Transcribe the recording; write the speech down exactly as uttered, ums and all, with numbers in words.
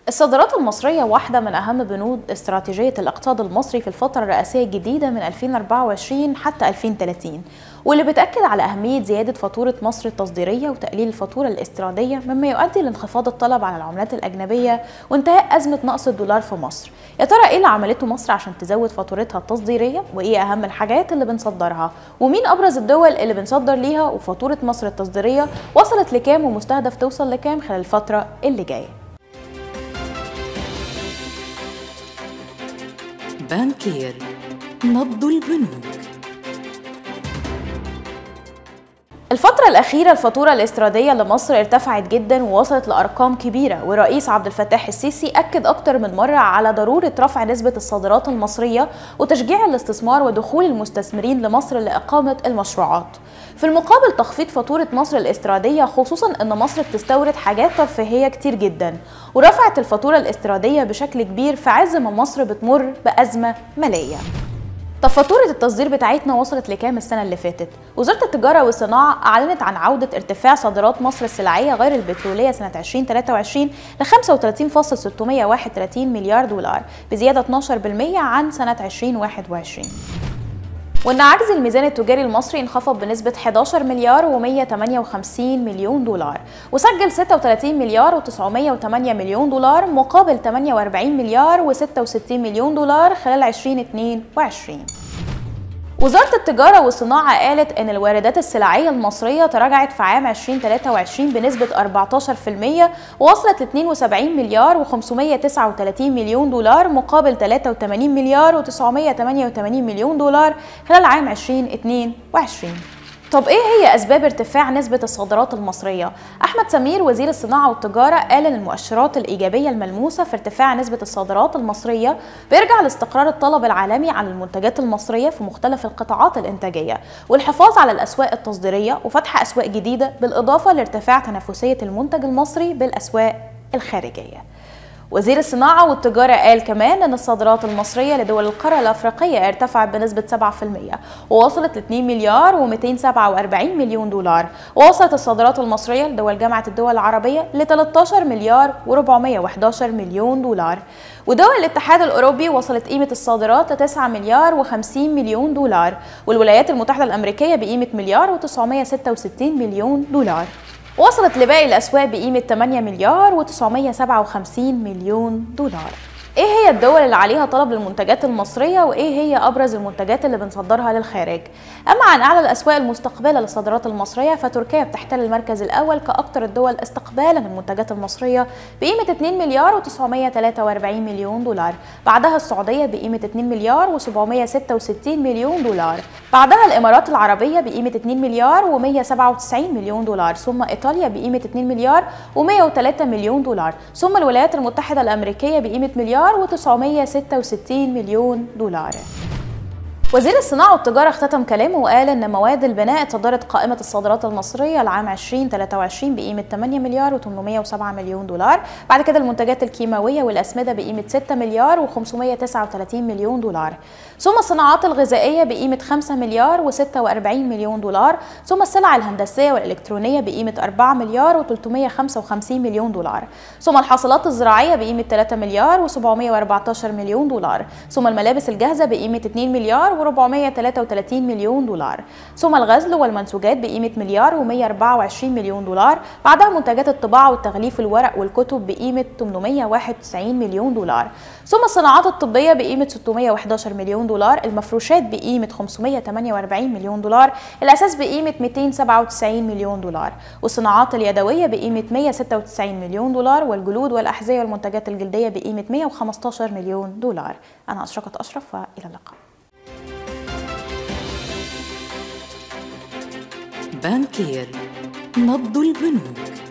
الصادرات المصرية واحدة من أهم بنود استراتيجية الاقتصاد المصري في الفترة الرئاسية الجديدة من ألفين وأربعة وعشرين حتى ألفين وثلاثين، واللي بتأكد على أهمية زيادة فاتورة مصر التصديرية وتقليل الفاتورة الاستيرادية، مما يؤدي لانخفاض الطلب على العملات الأجنبية وانتهاء أزمة نقص الدولار في مصر. يا ترى إيه اللي عملته مصر عشان تزود فاتورتها التصديرية؟ وإيه أهم الحاجات اللي بنصدرها؟ ومين أبرز الدول اللي بنصدر ليها؟ وفاتورة مصر التصديرية وصلت لكام ومستهدف توصل لكام خلال الفترة اللي جاية؟ بانكير، نبض البنوك. الفترة الأخيرة الفاتورة الاستيرادية لمصر ارتفعت جدا ووصلت لأرقام كبيرة، والرئيس عبد الفتاح السيسي أكد أكتر من مرة على ضرورة رفع نسبة الصادرات المصرية وتشجيع الاستثمار ودخول المستثمرين لمصر لإقامة المشروعات. في المقابل تخفيض فاتورة مصر الاستيرادية، خصوصا أن مصر بتستورد حاجات ترفيهية كتير جدا، ورفعت الفاتورة الاستيرادية بشكل كبير في عز ما مصر بتمر بأزمة مالية. طب فاتورة التصدير بتاعتنا وصلت لكام السنة اللي فاتت؟ وزارة التجارة والصناعة أعلنت عن عودة ارتفاع صادرات مصر السلعية غير البترولية سنة ألفين وثلاثة وعشرين ل خمسة وثلاثين فاصلة ستمائة وواحد وثلاثين مليار دولار، بزيادة اثناشر بالمئة عن سنة ألفين وواحد وعشرين. وإن عجز الميزان التجاري المصري انخفض بنسبة إحداشر مليار ومئة وثمانية وخمسين مليون دولار، وسجل ستة وثلاثين مليار وتسعمائة وثمانية مليون دولار مقابل ثمانية وأربعين مليار وستة وستين مليون دولار خلال ألفين واثنين وعشرين. وزارة التجارة والصناعة قالت إن الواردات السلعية المصرية تراجعت في عام ألفين وثلاثة وعشرين بنسبة أربعة عشر بالمئة ووصلت ل اثنين وسبعين مليار وخمسمائة وتسعة وثلاثين مليون دولار مقابل ثلاثة وثمانين مليار وتسعمائة وثمانية وثمانين مليون دولار خلال عام ألفين واثنين وعشرين. طب ايه هي اسباب ارتفاع نسبة الصادرات المصرية؟ احمد سمير وزير الصناعة والتجارة قال ان المؤشرات الايجابية الملموسة في ارتفاع نسبة الصادرات المصرية بيرجع لاستقرار الطلب العالمي على المنتجات المصرية في مختلف القطاعات الانتاجية، والحفاظ على الاسواق التصديرية وفتح اسواق جديدة، بالاضافة لارتفاع تنافسية المنتج المصري بالاسواق الخارجية. وزير الصناعة والتجارة قال كمان أن الصادرات المصرية لدول القارة الأفريقية ارتفعت بنسبة سبعة بالمئة ووصلت ل اثنين مليار ومئتين وسبعة وأربعين مليون دولار، ووصلت الصادرات المصرية لدول جامعة الدول العربية ل ثلاثة عشر مليار وأربعمائة وأحد عشر مليون دولار، ودول الاتحاد الأوروبي وصلت قيمة الصادرات ل تسعة مليار وخمسين مليون دولار، والولايات المتحدة الأمريكية بقيمة مليار وتسعمائة وستة وستين مليون دولار. وصلت لباقي الأسواق بقيمة ثمانية مليار وتسعمائة وسبعة وخمسين مليون دولار. ايه هي الدول اللي عليها طلب للمنتجات المصرية وايه هي ابرز المنتجات اللي بنصدرها للخارج؟ اما عن اعلى الاسواق المستقبلة للصادرات المصرية، فتركيا بتحتل المركز الاول كاكثر الدول استقبالا للمنتجات المصرية بقيمة اثنين مليار وتسعمائة وثلاثة وأربعين مليون دولار، بعدها السعودية بقيمة اثنين مليار وسبعمائة وستة وستين مليون دولار، بعدها الامارات العربية بقيمة اثنين مليار ومئة وسبعة وتسعين مليون دولار، ثم ايطاليا بقيمة اثنين مليار ومئة وثلاثة مليون دولار، ثم الولايات المتحدة الامريكية بقيمة مليار وتسعمائة وستة وستين مليون دولار. وزير الصناعة والتجارة اختتم كلامه وقال ان مواد البناء اتصدرت قائمة الصادرات المصرية لعام ألفين وثلاثة وعشرين بقيمة ثمانية مليار وثمانمائة وسبعة مليون دولار، بعد كده المنتجات الكيماوية والأسمدة بقيمة ستة مليار وخمسمائة وتسعة وثلاثين مليون دولار، ثم الصناعات الغذائية بقيمة خمسة مليار وستة وأربعين مليون دولار، ثم السلع الهندسية والإلكترونية بقيمة أربعة مليار وثلاثمائة وخمسة وخمسين مليون دولار، ثم الحاصلات الزراعية بقيمة ثلاثة مليار وسبعمائة وأربعة عشر مليون دولار، ثم الملابس الجاهزة بقيمة اثنين مليار وأربعمائة وثلاثة وثلاثين مليون دولار، ثم الغزل والمنسوجات بقيمة مليار ومئة وأربعة وعشرين مليون دولار، بعدها منتجات الطباعة والتغليف الورق والكتب بقيمة ثمانمائة وواحد وتسعين مليون دولار، ثم الصناعات الطبية بقيمة ستمائة وأحد عشر مليون دولار، المفروشات بقيمة خمسمائة وثمانية وأربعين مليون دولار، الأساس بقيمة مئتين وسبعة وتسعين مليون دولار، والصناعات اليدوية بقيمة مئة وستة وتسعين مليون دولار، والجلود والأحذية والمنتجات الجلدية بقيمة مئة وخمسة عشر مليون دولار. أنا أشرقت أشرف وإلى اللقاء. بانكير، نبض البنوك.